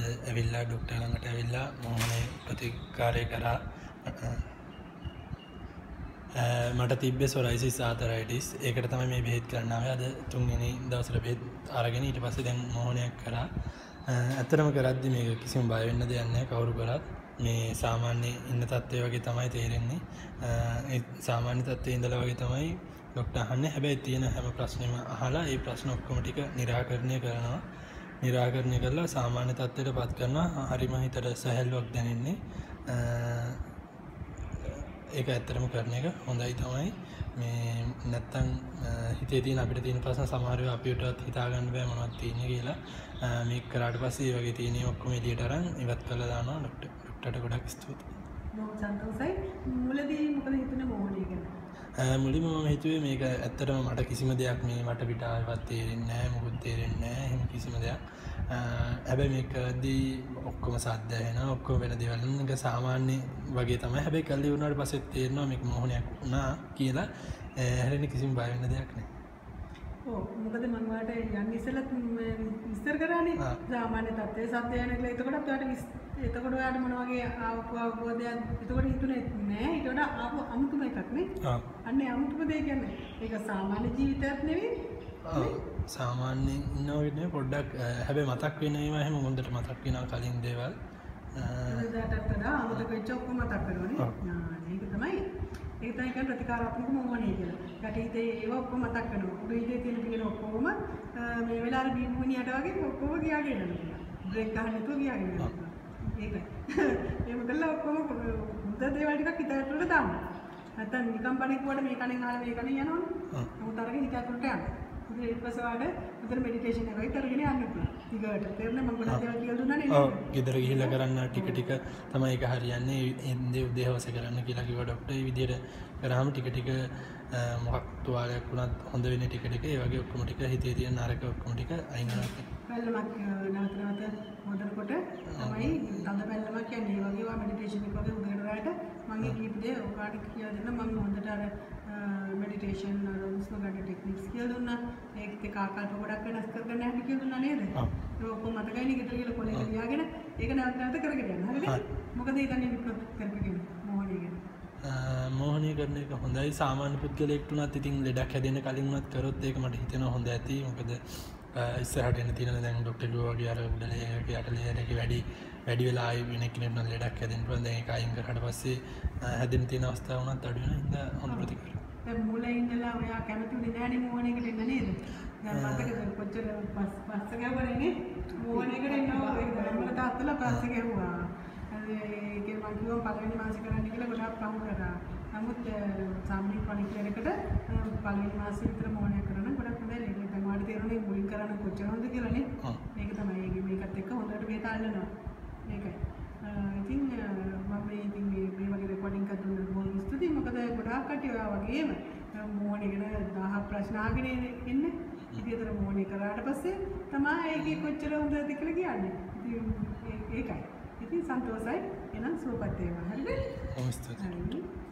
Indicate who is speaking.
Speaker 1: ඇවිල්ලා ඩොක්ටර් ළඟට ඇවිල්ලා මොහොනේ ප්‍රතිකාරය කරා. මට තිබ්බේ සොරයිසිස් ආතරයිටිස්. ඒකට තමයි මේ බෙහෙත් කරන්න ආවේ. අද තුන්වෙනි දවසට බෙහෙත් අරගෙන ඊට පස්සේ දැන් මොහොනයක් කරා. ඇත්තටම කරද්දි මේක කිසිම බය වෙන්න දෙයක් නැහැ. කවුරු කරත් මේ සාමාන්‍ය ඉන්න තත්ත්වය වගේ තමයි තේරෙන්නේ. ඒ සාමාන්‍ය තත්ත්වයේ ඉඳලා වගේ තමයි ඩොක්ටර් අහන්නේ. හැබැයි තියෙන හැම ප්‍රශ්නෙම අහලා ඒ ප්‍රශ්න ඔක්කොම ටික निराකරණය කරනවා. निराකරණය කරලා සාමාන්‍ය තත්ත්වයට පත් කරනවා. හරිම හිතට සැහැල්ලුවක් දැනෙන්නේ. ඒක ඇත්තටම කරන එක හොඳයි තමයි. මේ නැත්තම් හිතේ තියෙන අපිට තියෙන ප්‍රශ්න සමහර වෙලාව අපිටවත් හිතා ගන්න බෑ මොනවද තියෙන්නේ කියලා. මේක කරාට පස්සේ මේ වගේ තියෙන ඔක්කොම එළියට අරන් ඉවත් කරලා දානවා. ඩොක්ටර්ට ගොඩක් ස්තුතියි.
Speaker 2: සන්තෝෂයි. මුලදී මොකද හිතුනේ මොහොනේ ගැන?
Speaker 1: මුලින්ම මම හිතුවේ මේක ඇත්තටම මට කිසිම දෙයක් මේ මට පිට ආවවත් තේරෙන්නේ නැහැ, මොකුත් තේරෙන්නේ නැහැ, එහෙම කිසිම දෙයක්. හැබැයි මේක කරද්දී ඔක්කොම සද්ද ඇහෙනවා, ඔක්කොම වෙන දේවල් නික සාමාන්‍ය වගේ තමයි. හැබැයි කල්ලි වුණාට පස්සේ තේරෙනවා මේක මොහොනයක් වුණා කියලා. හැරෙන්නේ කිසිම බය වෙන්න දෙයක් නැහැ.
Speaker 2: ඔව් මොකද මම ඔයාලට යන්න ඉස්සෙල්ලත් විස්තර කරානේ සාමාන්‍ය තත්ත්වයේ සද්ද යන කියලා. එතකොට ඔයාලට මොන වගේ අවබෝධයක් එතකොට හිතුනේ නෑ. ඊට වඩා ආපු අමුතුම එකක් නේ. අන්නේ අමුතුම දේ කියන්නේ ඒක සාමාන්‍ය ජීවිතයක් නෙවෙයි.
Speaker 1: සාමාන්‍ය ඉන්නවා නේ පොඩ්ඩක්. හැබැයි මතක් වෙන ඒවා එහෙම හොඳට මතක් වෙනවා කලින් දේවල්.
Speaker 2: ඒකට වඩා අමුතුක වෙච්ච ඔක්කොම මතක් වෙනවනේ. ඒක තමයි. ඒක තමයි කියන්නේ ප්‍රතිකාරාත්මක මොහොනේ කියලා. ගැටීතේ ඒව ඔක්කොම මතක් වෙනවා. උඩිහිතේ තියෙන පිළින ඔක්කොම මේ වෙලාවේ බීමුණියට වගේ ඔක්කොම ගියාගෙන යනවා. බ්‍රේක් ගන්න නැතුව ගියාගෙන යනවා. ඒකයි. එහෙම කළා ඔක්කොම හොඳ දේවල් ටිකක් හිතට වල දාන්න. නැත්තම් නිකම් බණක් කොට මේ කණෙන් ආලා මේ කණෙන් යනවනේ. නමුත් අරගෙන හිතට වලට යන්න. ඊට පස්සේ වාගේ උදේ මෙඩිටේෂන් එකයි කරගෙන යන්න පුළුවන්. ඊගොඩට තේරෙන්නේ මම ගොඩක් දේවල් කියලා දුන්නා නේද?
Speaker 1: ඔව්. ගෙදර ගිහිල්ලා කරන්න ටික ටික තමයි ඒක හරියන්නේ. එන්නේ උදේ හවස කරන්න කියලා කිව්වා ડોක්ටර්. ඒ විදිහට කරාම ටික ටික මොකක් තුවාලයක් වුණත් හොඳ වෙන්නේ ටික ටික. ඒ වගේ ඔක්කොම ටික හිතේ තියෙන නරක ඔක්කොම ටික අයින් කරනවා.
Speaker 2: පැල්ලමක් නැවත හොදනකොට තමයි තද පැල්ලමක් කියන්නේ. ඒ වගේ වා මෙඩිටේෂන් එක වගේ උදේට රැට මම කීප දේ ඔයාලට කියලා දෙන්න. මම හොඳට අර මෙඩිටේෂන් හුස්ම ගන්න ටෙක්නික්ස් කියලා දුන්නා. ඒකත් එක්ක ආකල්ප ගොඩක් වෙනස් කරගන්න හැටි කියලා දුන්නා නේද? ඒක ඔක්කොම මතකයි නේ. ගෙදර ගිහලා කොලේ ලියාගෙන ඒක නැවත කරගෙන යන්න. හරිද? මොකද හිතන්නේ කරපිටින් මොහොනේ ගැන?
Speaker 1: මෝහනය කරන එක හොඳයි. සාමාන්‍ය පුද්ගලයෙක්ට උනත් ඉතින් ලෙඩක් හැදෙන්න කලින් උනත් කරොත් ඒක මට හිතෙනවා හොඳ ඇති. මොකද ඉස්සරහට එන්න තියෙන දැන් ඩොක්ටර් කිව්වා වගේ අර උඩලේක යටලේක වැඩි වෙලා ආයි වෙන කෙනෙක් නම් ලෙඩක් හැදෙන්න පුළුවන්. දැන් ඒක අයින් කරාට පස්සේ හැදෙන්න තියෙන අවස්ථාව උනත් අඩු වෙනවා. හින්දා හොඳ ප්‍රතිකාර.
Speaker 2: දැන් මුලින් ඉඳලා ඔයා කැමතිුනේ නෑනේ මෝහනයකට එන්න නේද? දැන් මතකද කොච්චර පස්ස ගැවුවනේ මෝහනයකට එනවා. ඒක ධර්මල තාත්තලා පස්ස ගැවුවා. ඒකේ මම කිව්වා පළවෙනි මාසෙ කරන්න කියලා ගොඩාක් පහු කරා. නමුත් සාම්නික් පණිවිඩයකට පළවෙනි මාසෙ විතර මොහොනයක් කරන ගොඩක් හොඳයි. ඒක තමයි මාඩි තේරුනේ මුලින් කරන්න කොච්චර හොඳද කියලා නේ. මේක තමයි මේකත් එක්ක හොඳට බේත අල්ලනවා. මේකයි. ඉතින් මම ඉතින් මේ වගේ රෙකෝඩින් එකක් දුන්නා බොහොම ස්තුතියි. මොකද ගොඩාක් කට්ටිය ඔයා වගේම මොහොනේ ගැන 1000 ප්‍රශ්න අහගෙන ඉන්නේ. ඉතින් ඒතර මොහොනේ කරාට පස්සේ තමයි ඒකේ කොච්චර හොඳද කියලා කියන්නේ. ඉතින් ඒකයි. ඉතින් සන්තෝෂයි. එහෙනම් සුවපත් වේවා. හරිද?
Speaker 1: ඔව් ස්තුතියි.